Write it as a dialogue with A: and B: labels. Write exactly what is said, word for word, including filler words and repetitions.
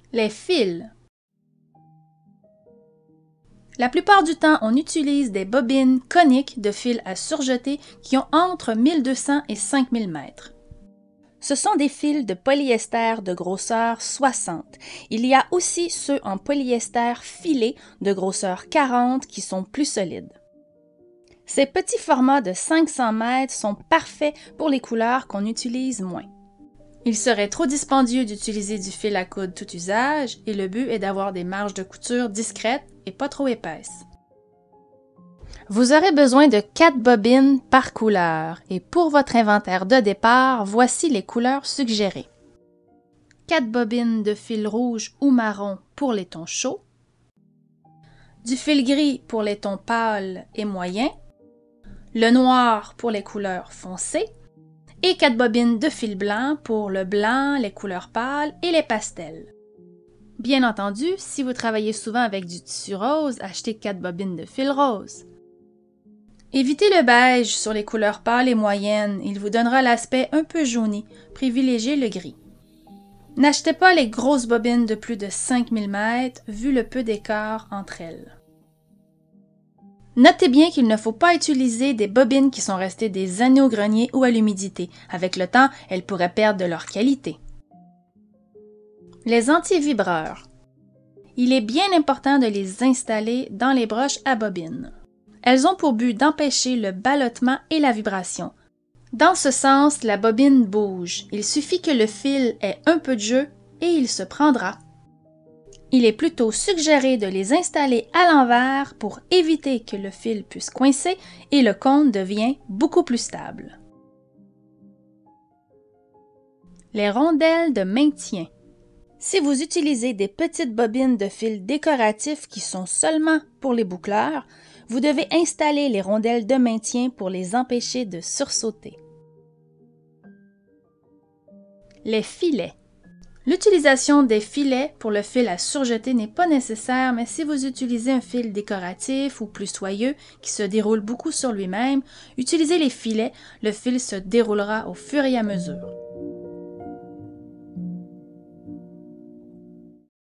A: Les fils. La plupart du temps, on utilise des bobines coniques de fil à surjeter qui ont entre mille deux cents et cinq mille mètres. Ce sont des fils de polyester de grosseur soixante. Il y a aussi ceux en polyester filé de grosseur quarante qui sont plus solides. Ces petits formats de cinq cents mètres sont parfaits pour les couleurs qu'on utilise moins. Il serait trop dispendieux d'utiliser du fil à coudre tout usage et le but est d'avoir des marges de couture discrètes et pas trop épaisses. Vous aurez besoin de quatre bobines par couleur et pour votre inventaire de départ, voici les couleurs suggérées. quatre bobines de fil rouge ou marron pour les tons chauds, du fil gris pour les tons pâles et moyens, le noir pour les couleurs foncées et quatre bobines de fil blanc pour le blanc, les couleurs pâles et les pastels. Bien entendu, si vous travaillez souvent avec du tissu rose, achetez quatre bobines de fil rose. Évitez le beige sur les couleurs pâles et moyennes, il vous donnera l'aspect un peu jauni, privilégiez le gris. N'achetez pas les grosses bobines de plus de cinq mille mètres, vu le peu d'écart entre elles. Notez bien qu'il ne faut pas utiliser des bobines qui sont restées des années au grenier ou à l'humidité. Avec le temps, elles pourraient perdre de leur qualité. Les anti-vibreurs. Il est bien important de les installer dans les broches à bobines. Elles ont pour but d'empêcher le ballottement et la vibration. Dans ce sens, la bobine bouge. Il suffit que le fil ait un peu de jeu et il se prendra. Il est plutôt suggéré de les installer à l'envers pour éviter que le fil puisse coincer et le cône devient beaucoup plus stable. Les rondelles de maintien. Si vous utilisez des petites bobines de fil décoratifs qui sont seulement pour les boucleurs, vous devez installer les rondelles de maintien pour les empêcher de sursauter. Les filets. L'utilisation des filets pour le fil à surjeter n'est pas nécessaire, mais si vous utilisez un fil décoratif ou plus soyeux qui se déroule beaucoup sur lui-même, utilisez les filets, le fil se déroulera au fur et à mesure.